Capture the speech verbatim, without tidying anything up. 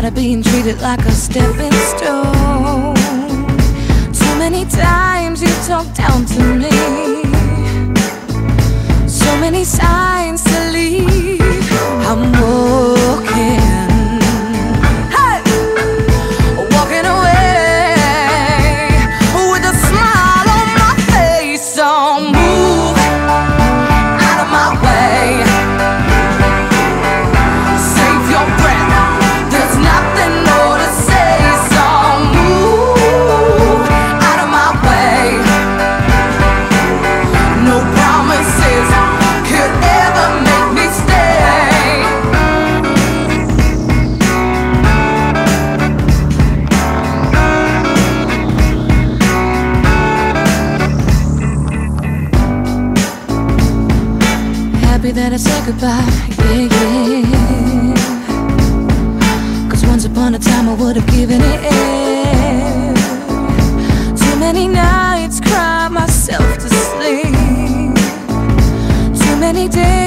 Tired of being treated like a stepping stone. Too many times you talked down to me. So many signs to leave. I'm walking, hey, walking away with a smile on my face. So move out of my way. Save your breath, there's nothing more to say. So move out of my way. No promises could ever make me stay. Happy that I said goodbye, yeah, yeah. Cause once upon a time I would've given it air. Too many nights cried myself to sleep. Too many days